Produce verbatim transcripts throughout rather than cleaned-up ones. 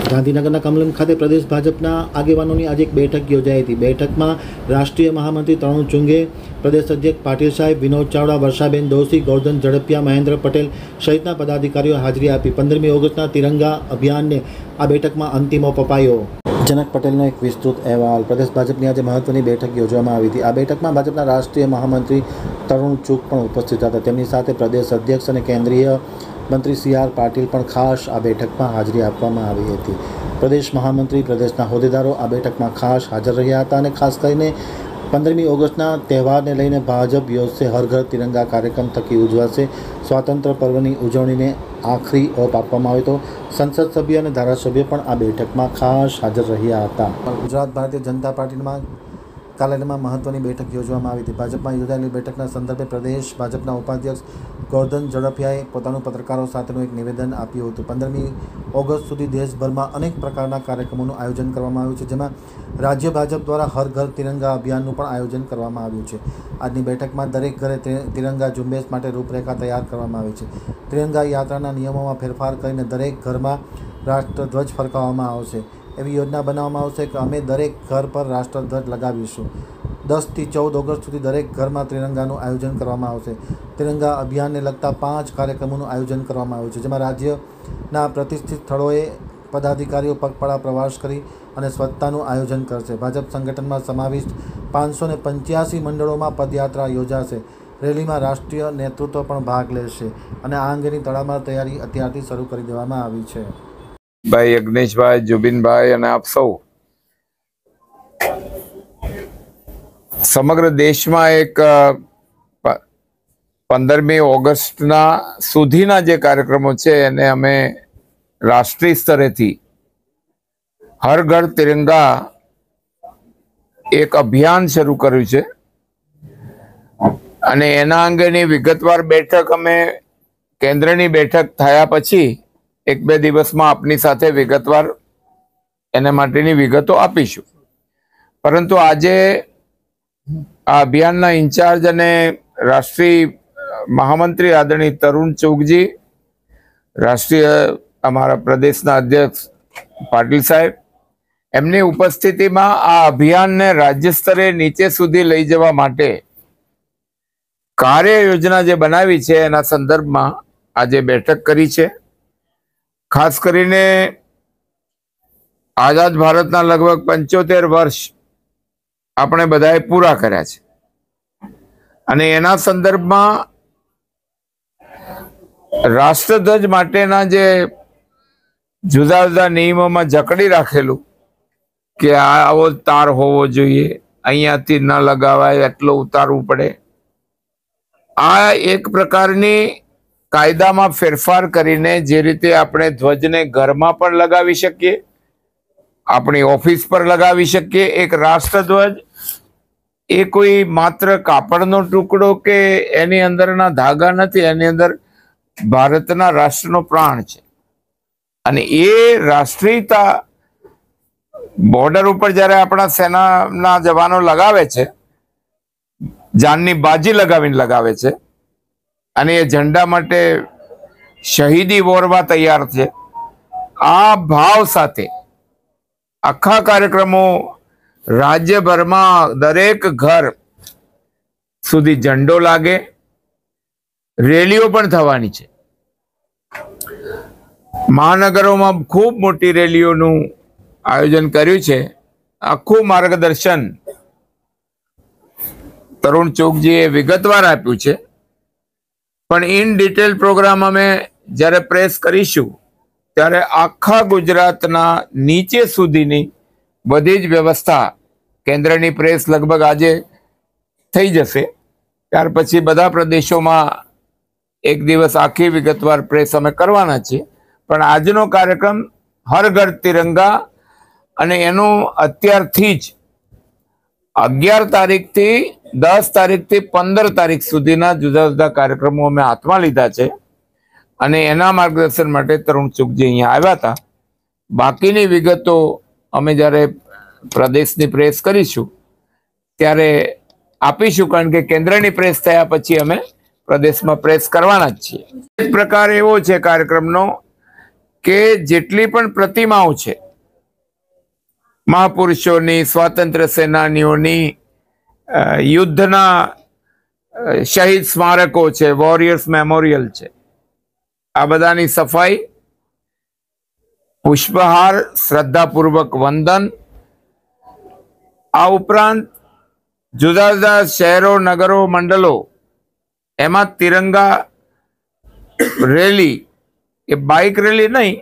ગાંધીનગરના કમલમ ખાતે પ્રદેશ ભાજપના આગેવાનોની આજે એક બેઠક યોજાઈ હતી। બેઠકમાં રાષ્ટ્રીય મહામંત્રી તરુણ ચુંગે, પ્રદેશ અધ્યક્ષ પાટીલ સાહેબ, વિનોદ ચાવડા, વર્ષાબેન દોશી, ગોરધન ઝડપિયા, મહેન્દ્ર પટેલ સહિતના પદાધિકારીઓ હાજરી આપી। પંદરમી ઓગસ્ટના તિરંગા અભિયાનને આ બેઠકમાં અંતિમ ઓપ અપાયો। જનક પટેલનો એક વિસ્તૃત અહેવાલ। પ્રદેશ ભાજપની આજે મહત્વની બેઠક યોજવામાં આવી હતી। આ બેઠકમાં ભાજપના રાષ્ટ્રીય મહામંત્રી તરુણ ચુગ પણ ઉપસ્થિત હતા। તેમની સાથે પ્રદેશ અધ્યક્ષ અને કેન્દ્રીય મંત્રી સી આર પાટીલ પણ ખાસ આ બેઠકમાં હાજરી આપવામાં આવી હતી। પ્રદેશ મહામંત્રી, પ્રદેશના હોદ્દેદારો આ બેઠકમાં ખાસ હાજર રહ્યા હતા અને ખાસ કરીને પંદરમી ઓગસ્ટના તહેવારને લઈને ભાજપ યોજશે હર ઘર તિરંગા કાર્યક્રમ થકી ઉજવાશે સ્વાતંત્ર્ય પર્વની ઉજવણીને આખરી ઓપ આપવામાં આવ્યો હતો। સંસદ સભ્ય અને ધારાસભ્ય પણ આ બેઠકમાં ખાસ હાજર રહ્યા હતા। ગુજરાત ભારતીય જનતા પાર્ટીમાં કાર્યાલયમાં મહત્વની બેઠક યોજવામાં આવી હતી। ભાજપમાં યોજાયેલી બેઠકના સંદર્ભે પ્રદેશ ભાજપના ઉપાધ્યક્ષ ગોરધન ઝડપિયાએ પોતાનું પત્રકારો સાથેનું એક નિવેદન આપ્યું હતું। પંદરમી ઓગસ્ટ સુધી દેશભરમાં અનેક પ્રકારના કાર્યક્રમોનું આયોજન કરવામાં આવ્યું છે, જેમાં રાજ્ય ભાજપ દ્વારા હર ઘર તિરંગા અભિયાનનું પણ આયોજન કરવામાં આવ્યું છે। આજની બેઠકમાં દરેક ઘરે તિરંગા ઝુંબેશ માટે રૂપરેખા તૈયાર કરવામાં આવી છે। તિરંગા યાત્રાના નિયમોમાં ફેરફાર કરીને દરેક ઘરમાં રાષ્ટ્રધ્વજ ફરકાવવામાં આવશે। એવી યોજના બનાવવામાં આવશે કે અમે દરેક ઘર પર રાષ્ટ્રધ્વજ લગાવીશું। દસથી ચૌદ ઓગસ્ટ સુધી દરેક ઘરમાં તિરંગાનું આયોજન કરવામાં આવશે। તિરંગા અભિયાનને લગતા પાંચ કાર્યક્રમોનું આયોજન કરવામાં આવ્યું છે, જેમાં રાજ્યના પ્રતિષ્ઠિત સ્થળોએ પદાધિકારીઓ પગપાળા પ્રવાસ કરી અને સ્વચ્છતાનું આયોજન કરશે। ભાજપ સંગઠનમાં સમાવિષ્ટ પાંચસો ને પંચ્યાસી મંડળોમાં પદયાત્રા યોજાશે। રેલીમાં રાષ્ટ્રીય નેતૃત્વ પણ ભાગ લેશે અને આ અંગેની તડામાર તૈયારી અત્યારથી શરૂ કરી દેવામાં આવી છે। ભાઈ યજ્ઞેશભાઈ, જુબિનભાઈ અને આપ સૌ સમગ્ર દેશમાં એક પંદરમી ઓગસ્ટના સુધીના જે કાર્યક્રમો છે એને અમે રાષ્ટ્રીય સ્તરેથી હર ઘર તિરંગા એક અભિયાન શરૂ કર્યું છે અને એના અંગેની વિગતવાર બેઠક અમે કેન્દ્રની બેઠક થયા પછી એક બે દિવસમાં આપની સાથે વિગતવાર એના માટેની વિગતો આપીશું। પરંતુ આજે આ અભિયાનના ઇન્ચાર્જ અને રાષ્ટ્રીય મહામંત્રી આદરણીય તરુણ ચુગજી, રાષ્ટ્રીય અમારા પ્રદેશના અધ્યક્ષ પાટીલ સાહેબ, એમની ઉપસ્થિતિમાં આ અભિયાનને રાજ્ય સ્તરે નીચે સુધી લઈ જવા માટે કાર્ય યોજના જે બનાવી છે એના સંદર્ભમાં આજે બેઠક કરી છે। ખાસ કરીને આઝાદ ભારતના લગભગ પંચોતેર વર્ષ આપણે બધાએ પૂરા કર્યા છે અને એના સંદર્ભમાં રાષ્ટ્રધ્વજ માટેના જે જુદા જુદા નિયમોમાં જકડી રાખેલું કે આવો તાર હોવો જોઈએ, અહીંયાથી ન લગાવાય, એટલો ઉતારવું પડે, આ એક પ્રકારની કાયદામાં ફેરફાર કરીને જે રીતે આપણે ધ્વજને ઘરમાં પણ લગાવી શકીએ, આપણી ઓફિસ પર લગાવી શકીએ, એક રાષ્ટ્રધ્વજ એ કોઈ માત્ર કાપડનો ટુકડો કે એની અંદરના ધાગા નથી, એની અંદર ભારતના રાષ્ટ્રનો પ્રાણ છે અને એ રાષ્ટ્રીયતા બોર્ડર ઉપર જ્યારે આપણા સેનાના જવાનો લગાવે છે, જાનની બાજી લગાવીને લગાવે છે અને એ ઝંડા માટે શહીદી વોરવા તૈયાર છે, આ ભાવ સાથે આખા કાર્યક્રમો રાજ્યભરમાં દરેક ઘર સુધી ઝંડો લાગે, રેલીઓ પણ થવાની છે। મહાનગરોમાં ખૂબ મોટી રેલીઓનું આયોજન કર્યું છે। આખું માર્ગદર્શન તરુણ ચુગજીએ વિગતવાર આપ્યું છે, પણ ઇન ડિટેલ પ્રોગ્રામ અમે જ્યારે પ્રેસ કરીશું ત્યારે આખા ગુજરાતના નીચે સુધીની બધી જ વ્યવસ્થા, કેન્દ્રની પ્રેસ લગભગ આજે થઈ જશે, ત્યાર પછી બધા પ્રદેશોમાં એક દિવસ આખી વિગતવાર પ્રેસ અમે કરવાના છીએ। પણ આજનો કાર્યક્રમ હર ઘર તિરંગા અને એનું અત્યારથી જ અગિયાર તારીખથી દસ તારીખથી પંદર તારીખ સુધીના જુદા જુદા કાર્યક્રમો અમે હાથમાં લીધા છે અને એના માર્ગદર્શન માટે તરુણ ચુગજી અહીંયા આવ્યા હતા। બાકીની વિગતો અમે જ્યારે પ્રદેશની પ્રેસ કરીશું ત્યારે આપીશું, કારણ કે કેન્દ્રની પ્રેસ થયા પછી અમે પ્રદેશમાં પ્રેસ કરવાના જ છીએ। એક પ્રકાર એવો છે કાર્યક્રમનો કે જેટલી પણ પ્રતિમાઓ છે મહાપુરુષોની, સ્વાતંત્ર્ય સેનાનીઓની, યુદ્ધના શહીદ સ્મારકો છે, વોરિયર્સ મેમોરિયલ છે, આ બધાની સફાઈ, પુષ્પહાર, શ્રદ્ધાપૂર્વક વંદન, આ ઉપરાંત જુદા જુદા શહેરો, નગરો, મંડળો એમાં તિરંગા રેલી, એ બાઇક રેલી નહીં,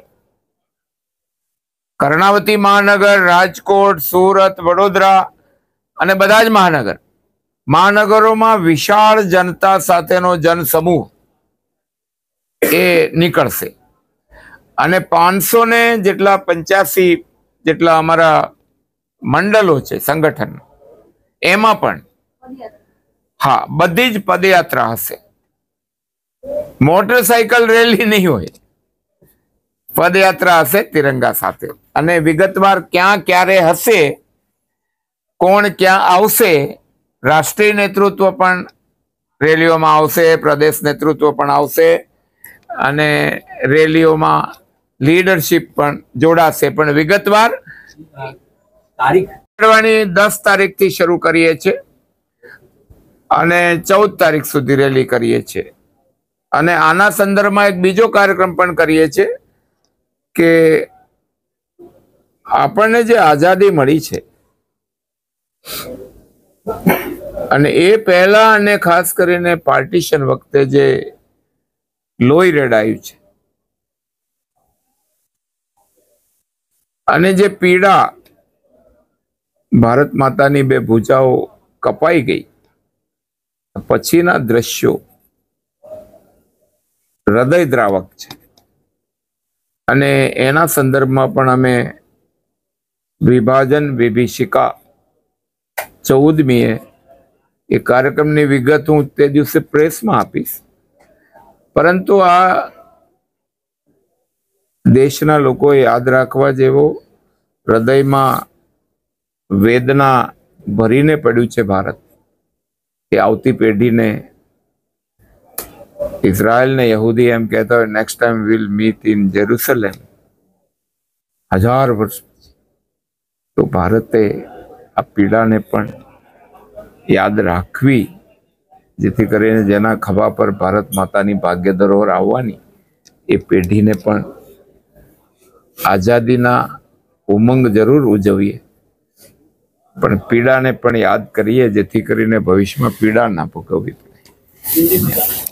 કર્ણાવતી મહાનગર, રાજકોટ, સુરત, વડોદરા અને બધા જ મહાનગર મહાનગરોમાં વિશાળ જનતા સાથેનો જનસમૂહ એ નીકળશે અને પાંચસો ને જેટલા પંચ્યાસી જેટલા અમારા મંડળો છે સંગઠન, એમાં પણ હા બધી જ પદયાત્રા હશે. મોટરસાયકલ રેલી નહીં હોય, પદયાત્રા હશે તિરંગા સાથે. અને વિગતવાર ક્યાં ક્યારે હશે, કોણ ક્યાં આવશે, રાષ્ટ્રીય નેતૃત્વ પણ રેલીઓમાં આવશે, પ્રદેશ નેતૃત્વ પણ આવશે અને રેલીઓમાં લીડરશિપ પણ જોડાશે. પણ વિગતવાર તારીખ દસ તારીખ થી શરૂ કરીએ છીએ અને ચૌદ તારીખ સુધી રેલી કરીએ છીએ. અને આના સંદર્ભમાં એક બીજો કાર્યક્રમ પણ કરીએ છીએ કે આપણને જે આઝાદી મળી છે અને એ પહેલા અને ખાસ કરીને પાર્ટીશન વખતે જે લોહી રેડાયું છે અને જે પીડા, ભારત માતાની બે ભુજાઓ કપાઈ ગઈ, પછીના દ્રશ્યો હૃદયદ્રાવક છે. અને એના સંદર્ભમાં પણ અમે વિભાજન વિભીષિકા ચૌદમીએ એ કાર્યક્રમની વિગત હું તે દિવસે પ્રેસમાં આપીશ. પરંતુ આ દેશના લોકોએ યાદ રાખવા જેવો, હૃદયમાં વેદના ભરીને પડ્યું છે ભારત, કે આવતી પેઢીને ઇઝરાયલ ને યહૂદી એમ કહેતા હોય next time will meet in Jerusalem, હજાર વર્ષ. તો ભારતે આ પીડાને પણ યાદ રાખવી, જેથી કરીને જેના ખભા પર ભારત માતાની ભાગ્ય ધરોહર આવવાની, એ પેઢીને પણ આઝાદીના ઉમંગ જરૂર ઉજવીએ, પણ પીડાને પણ યાદ કરીએ, જેથી કરીને ભવિષ્યમાં પીડા ના ભોગવવી પડે.